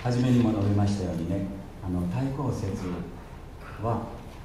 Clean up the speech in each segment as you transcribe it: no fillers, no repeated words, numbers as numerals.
初めにも述べましたようにね、対抗節は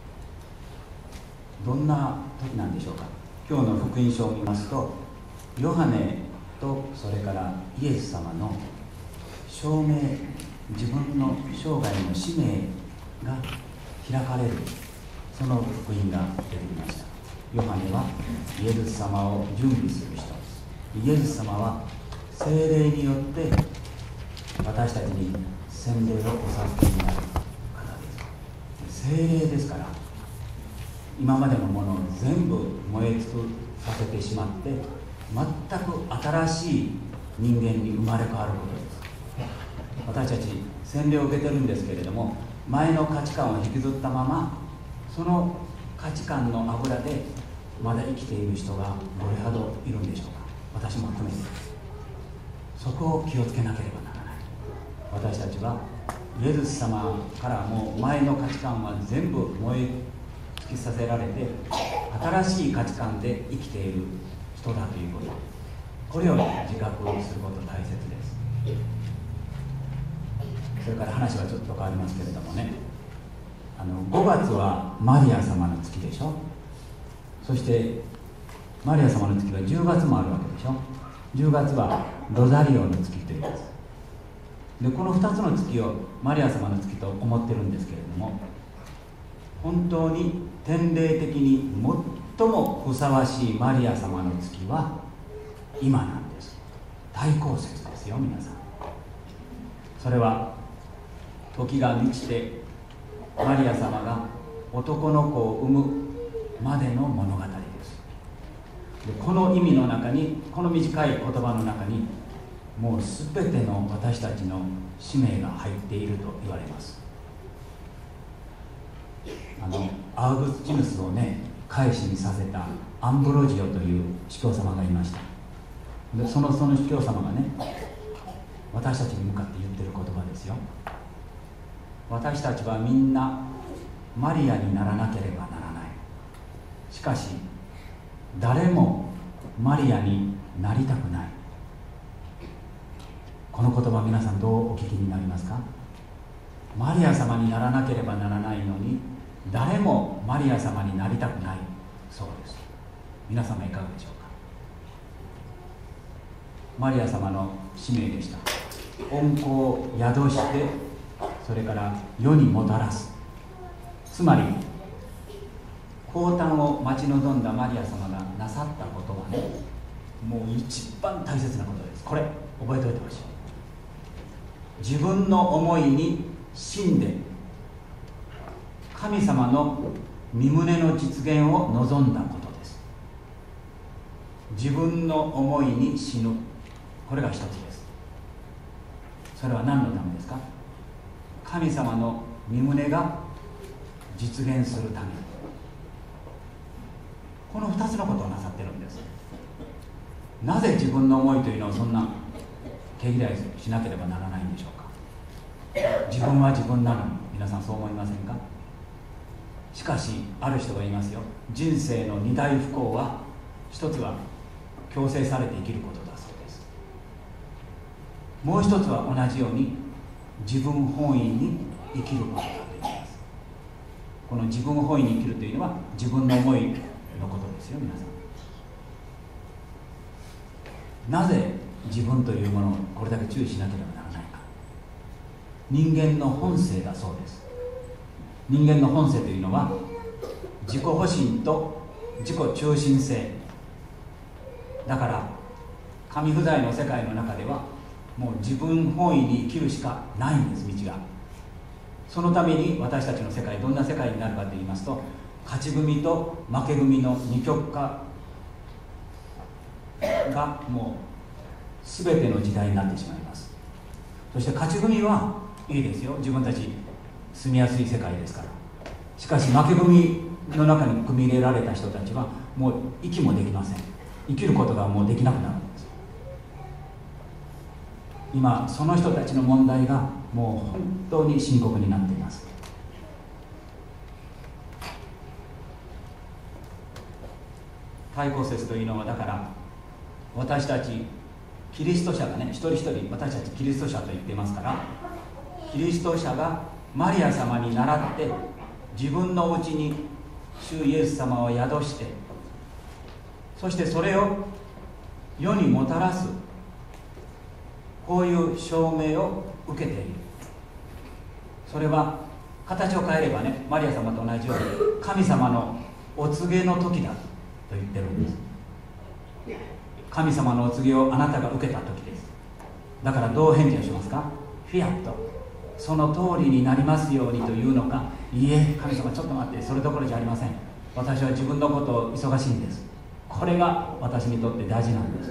どんな時なんでしょうか。今日の福音書を見ますと、ヨハネとそれからイエス様の証明、自分の生涯の使命が開かれる、その福音が出てきました。ヨハネはイエス様を準備する人、イエス様は聖霊によって私たちに洗礼をお授けになる方です。聖霊ですから、今までのものを全部燃え尽くさせてしまって、全く新しい人間に生まれ変わることです。私たち洗礼を受けてるんですけれども、前の価値観を引きずったまま、その価値観の油でまだ生きている人がどれほどいるんでしょうか。私も含めてそこを気をつけなければならない。私たちはイエス様からもう前の価値観は全部燃え尽きさせられて、新しい価値観で生きている人だということ、これを自覚すること大切です。それから話はちょっと変わりますけれどもね、5月はマリア様の月でしょ。そしてマリア様の月は10月もあるわけでしょ。10月はロザリオの月といいます。でこの2つの月をマリア様の月と思ってるんですけれども、本当に天霊的に最もふさわしいマリア様の月は今なんです。対抗節ですよ、皆さん。それは時が満ちてマリア様が男の子を産むまでの物語です。でこの意味の中に、この短い言葉の中に、もう全ての私たちの使命が入っていると言われます。アウグスチヌスをね、改心させたアンブロジオという司教様がいました。でその司教様がね、私たちに向かって言ってる言葉ですよ。私たちはみんなマリアにならなければならない。しかし誰もマリアになりたくない。この言葉、皆さんどうお聞きになりますか。マリア様にならなければならないのに、誰もマリア様になりたくないそうです。皆様いかがでしょうか。マリア様の使命でした。恩子を宿して、それから世にもたらす。つまり降誕を待ち望んだマリア様がなさったことはね、もう一番大切なことです。これ覚えておいてほしい。自分の思いに信んで神様の御胸の実現を望んだことです。自分の思いに死ぬ、これが一つです。それは何のためですか。神様の御胸が実現するため。この2つのことをなさってるんです。なぜ自分の思いというのをそんな毛嫌いしなければならないんでしょうか。自分は自分なのに。皆さんそう思いませんか。しかしある人が言いますよ。人生の2大不幸は、一つは強制されて生きることだそうです。もう一つは同じように自分本位に生きることだと言います。この自分本位に生きるというのは自分の思いのことですよ。皆さん、なぜ自分というものをこれだけ注意しなければならないか。人間の本性だそうです。人間の本性というのは自己保身と自己中心性だから、神不在の世界の中ではもう自分本位に生きるしかないんです、道が。そのために私たちの世界、どんな世界になるかといいますと、勝ち組と負け組の二極化がもう全ての時代になってしまいます。そして勝ち組はいいですよ、自分たち住みやすい世界ですから。しかし負け組の中に組み入れられた人たちはもう息もできません。生きることがもうできなくなるんです。今その人たちの問題がもう本当に深刻になっています。対抗節というのは、だから私たちキリスト者がね、一人一人私たちキリスト者と言っていますから、 キリスト者がマリア様に倣って自分のうちに主イエス様を宿して、そしてそれを世にもたらす、こういう証明を受けている。それは形を変えればね、マリア様と同じように神様のお告げの時だと言ってるんです。神様のお告げをあなたが受けた時です。だからどう返事をしますか？フィアット、その通りになりますようにというのか、いいえ、神様ちょっと待って、それどころじゃありません、私は自分のことを忙しいんです。これが私にとって大事なんです。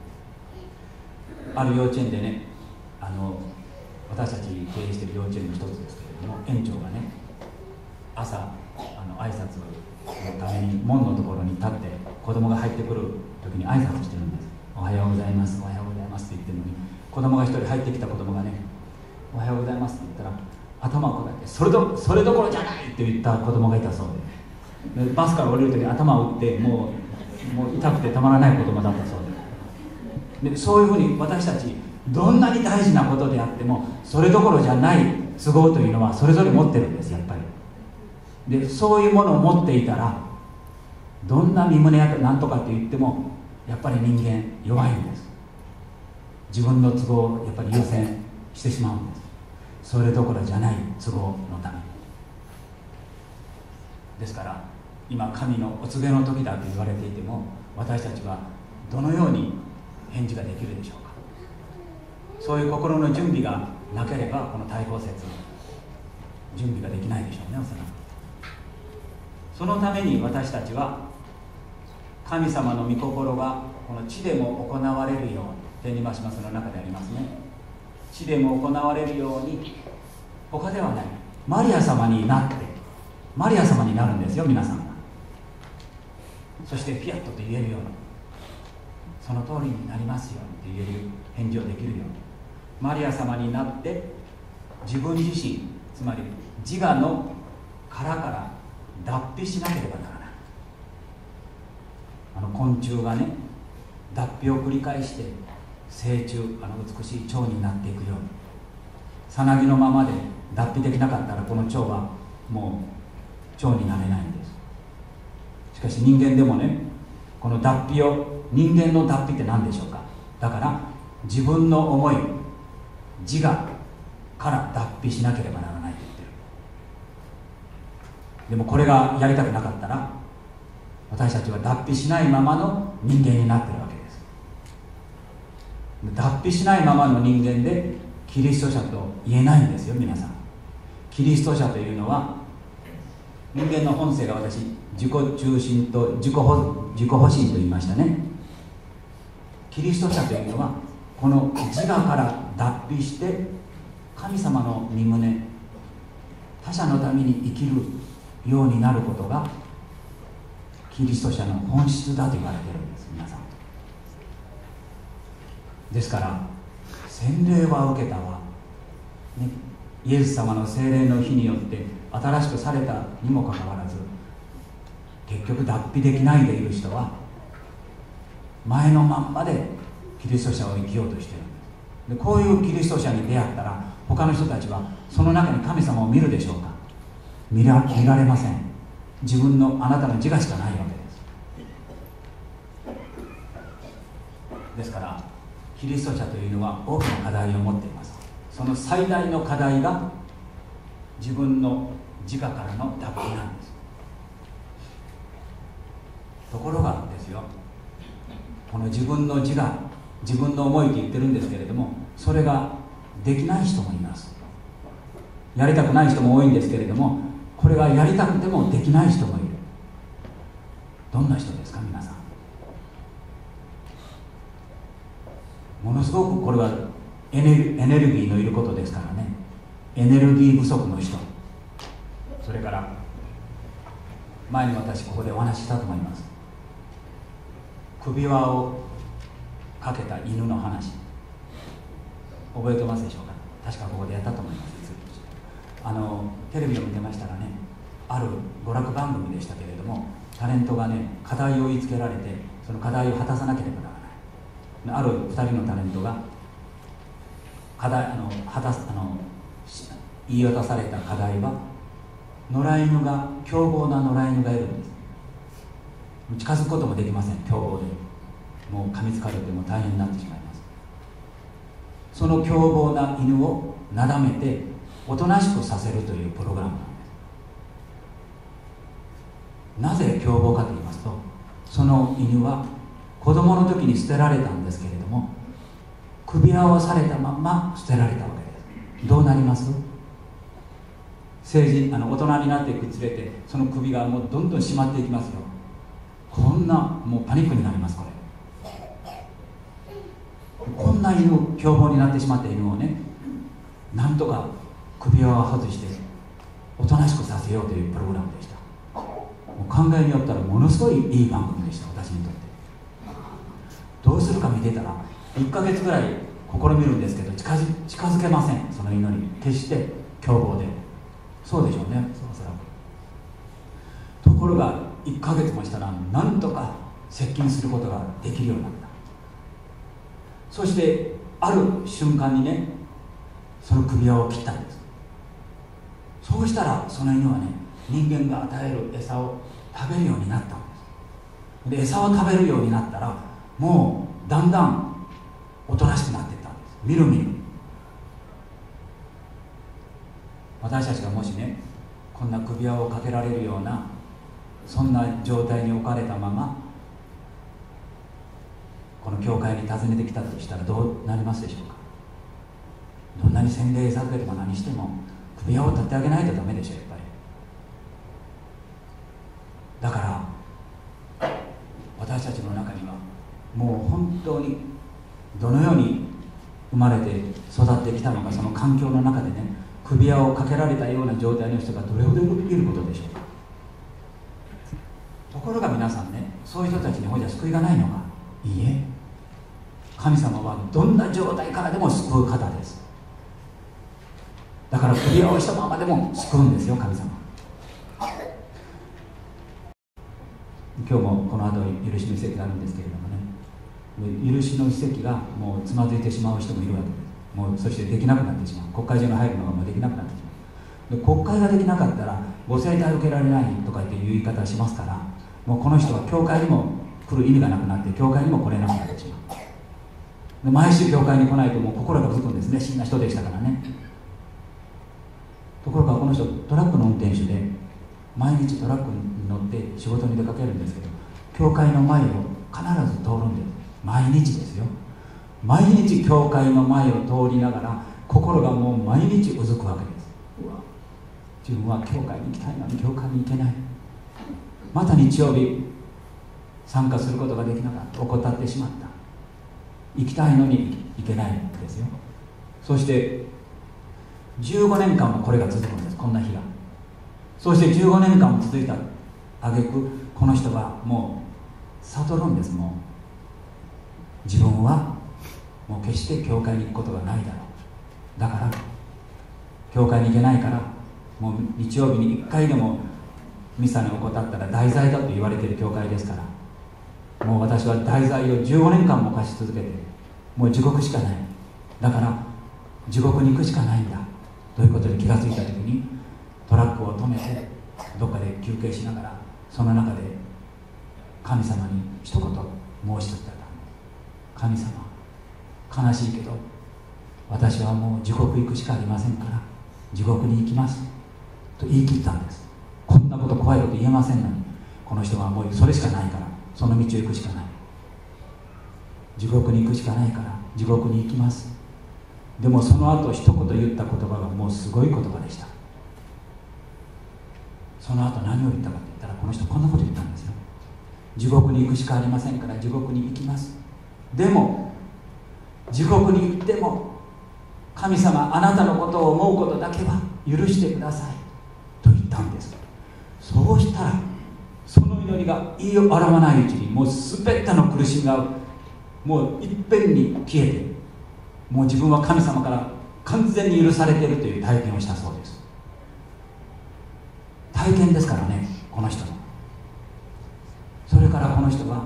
ある幼稚園でね、私たち経営している幼稚園の一つですけれども、園長がね、朝挨拶のために門のところに立って子供が入ってくる時に挨拶してるんです。おはようございます、おはようございますって言ってるのに、子供が一人入ってきた子供がね、おはようございますって言ったら頭をこうやってそれどころじゃないって言った子供がいたそうで、バスから降りる時に頭を打ってもう痛くてたまらない子供だったそうで、そういうふうに私たちどんなに大事なことであってもそれどころじゃない都合というのはそれぞれ持ってるんです。やっぱりで、そういうものを持っていたらどんな身胸やなんとかって言ってもやっぱり人間弱いんです。自分の都合をやっぱり優先してしまうんです。それどころじゃない都合のために。ですから今神のお告げの時だと言われていても、私たちはどのように返事ができるでしょうか。そういう心の準備がなければこの大放説準備ができないでしょうね、おそらく。そのために私たちは神様の御心がこの地でも行われるように、天にましますの中でありますね、地でも行われるように、他ではないマリア様になって、マリア様になるんですよ、皆さんが。そしてフィアットと言えるように、その通りになりますようにと言える返事をできるように、マリア様になって自分自身、つまり自我の殻から脱皮しなければならない。昆虫がね、脱皮を繰り返して成虫、美しい蝶になっていくように、さなぎのままで脱皮できなかったらこの蝶はもう蝶になれないんです。しかし人間でもね、この脱皮を、人間の脱皮って何でしょうか。だから自分の思い、自我から脱皮しなければならないと言ってる。でもこれがやりたくなかったら私たちは脱皮しないままの人間になってるわけです。脱皮しないままの人間でキリスト者と言えないんですよ、皆さん。キリスト者というのは、人間の本性が私、自己中心と自己保身と言いましたね。キリスト者というのはこの自我から脱皮して神様の御胸、他者のために生きるようになることがキリスト者の本質だと言われているんです、皆さん。ですから洗礼は受けたわ、ね、イエス様の聖霊の日によって新しくされたにもかかわらず、結局脱皮できないでいる人は前のまんまでキリスト者を生きようとしているんです。でこういうキリスト者に出会ったら他の人たちはその中に神様を見るでしょうか。見られません。自分のあなたの自我しかないわけです。ですからキリスト者というのは大きな課題を持っています。その最大の課題が自分の自我からの脱皮なんです。ところがですよ、この自分の自我、自分の思いと言ってるんですけれども、それができない人もいます。やりたくない人も多いんですけれども、これがやりたくてもできない人もいる。どんな人ですか、皆さん。ものすごくこれはエネルギーのいることですからね。エネルギー不足の人、それから前に私ここでお話ししたと思います、首輪をかけた犬の話、覚えてますでしょうか。確かここでやったと思います。テレビを見てましたらね、ある娯楽番組でしたけれども、タレントがね、課題を言いつけられて、その課題を果たさなければならない。ある2人のタレントが課題言い渡された課題は、野良犬が、凶暴な野良犬がいるんです。近づくこともできません。凶暴でもう噛みつかれても大変になってしまいます。その凶暴な犬をなだめておとなしくさせるというプログラムなんです。なぜ凶暴かと言いますと、その犬は子供の時に捨てられたんですけれども、首輪をされたまま捨てられたわけです。どうなります？大人になっていくにつれて、その首がもうどんどん締まっていきますよ。こんなもうパニックになります。こんな犬、凶暴になってしまった犬をね、なんとか首輪を外しておとなしくさせようというプログラムでした。もう考えによったらものすごいいい番組でした、私にとって。どうするか見てたら1ヶ月ぐらい試みるんですけど、近づけません。その犬に決して凶暴で。そうでしょうね、おそらく。ところが1ヶ月もしたらなんとか接近することができるようになった。そしてある瞬間にね、その首輪を切ったんです。そうしたらその犬はね、人間が与える餌を食べるようになったんです。で、餌を食べるようになったら、もうだんだんおとなしくなっていったんです。みるみる。私たちがもしね、こんな首輪をかけられるようなそんな状態に置かれたままこの教会に訪ねてきたとしたらどうなりますでしょうか。どんなに洗礼されても何しても首輪を立ってあげないとダメでしょ、やっぱり。だから私たちの中にはもう本当にどのように生まれて育ってきたのか、その環境の中でね、首輪をかけられたような状態の人がどれほどいることでしょうか。ところが皆さんね、そういう人たちにほいじゃ救いがないのか。いいえ、神様はどんな状態からでも救う方です。だから首輪をしたままでも救うんですよ、神様。今日もこの後許しの遺跡があるんですけれどもね、許しの遺跡がもうつまずいてしまう人もいるわけです。もうそしてできなくなってしまう。国会中に入るのがもうできなくなってしまう。で、国会ができなかったらご聖体を受けられないとかっていう言い方をしますから、もうこの人は教会にも来る意味がなくなって、教会にも来れなくなってしまう。で、毎週教会に来ないともう心がうずくんですね。死んだ人でしたからね。ところがこの人トラックの運転手で、毎日トラックに乗って仕事に出かけるんですけど、教会の前を必ず通るんです。毎日ですよ。毎日教会の前を通りながら心がもう毎日うずくわけです。うわ、自分は教会に行きたいのに教会に行けない。また日曜日参加することができなかった。怠ってしまった。行きたいのに行けないんですよ。そして15年間もこれが続くんです。こんな日が。そして15年間も続いた挙句、この人はもう悟るんです。もう自分はもう決して教会に行くことがないだろう。だから教会に行けないから、もう日曜日に1回でもミサに怠ったら大罪だと言われている教会ですから、もう私は大罪を15年間も犯し続けて、もう地獄しかない。だから地獄に行くしかないんだということで気がついた時に、トラックを止めてどっかで休憩しながら、その中で神様に一言申し立てた。神様、悲しいけど私はもう地獄行くしかありませんから地獄に行きますと言い切ったんです。こんなこと怖いこと言えませんのに、この人はもうそれしかないから、その道を行くしかない。地獄に行くしかないから地獄に行きます。でもその後一言言った言葉がもうすごい言葉でした。その後何を言ったかと言ったら、この人こんなこと言ったんですよ。地獄に行くしかありませんから地獄に行きます。でも地獄に行っても神様、あなたのことを思うことだけは許してくださいと言ったんです。そうしたらその祈りが言い表わないうちに、もう全ての苦しみがもういっぺんに消えて、もう自分は神様から完全に許されているという体験をしたそうです。体験ですからね、この人の。それからこの人は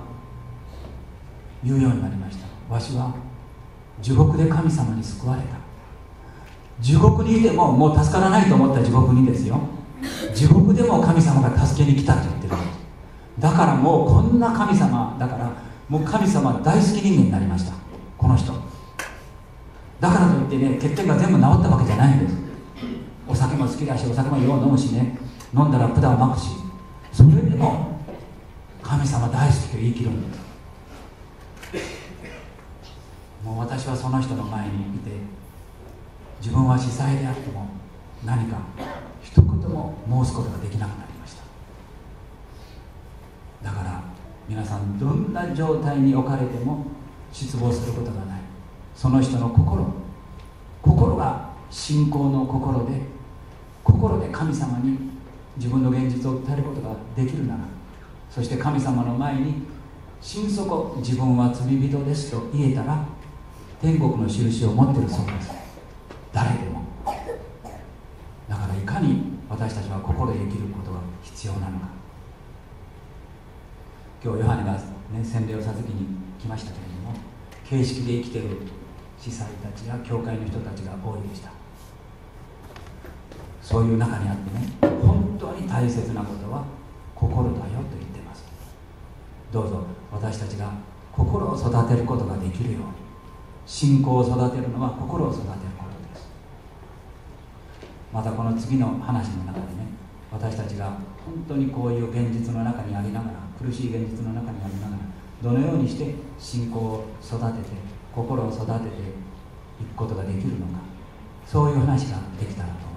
言うようになりました。わしは地獄で神様に救われた。 地獄にいてももう助からないと思った地獄にですよ、地獄でも神様が助けに来たと言ってるんです。だからもうこんな神様だから、もう神様大好き人間になりました、この人。だからといってね、欠点が全部治ったわけじゃないんです。お酒も好きだし、お酒もよう飲むしね、飲んだら管を巻くし、それでも神様大好きと言い切るんです。もう私はその人の前にいて、自分は司祭であっても何か一言も申すことができなくなりました。だから皆さん、どんな状態に置かれても失望することがない。その人の心が信仰の心で神様に自分の現実を訴えることができるなら、そして神様の前に心底自分は罪人ですと言えたら、天国の印を持っているそうです。誰でも。だからいかに私たちは心で生きることが必要なのか。今日ヨハネが、洗礼を授けに来ましたけれども、形式で生きている司祭たちや教会の人たちが多いでした。そういう中にあってね、本当に大切なことは心だよと言っています。どうぞ私たちが心を育てることができるように、信仰を育てるのは心を育てることです。またこの次の話の中でね、私たちが本当にこういう現実の中にありながら、苦しい現実の中にありながら、どのようにして信仰を育てて、心を育てていくことができるのか、そういう話ができたらと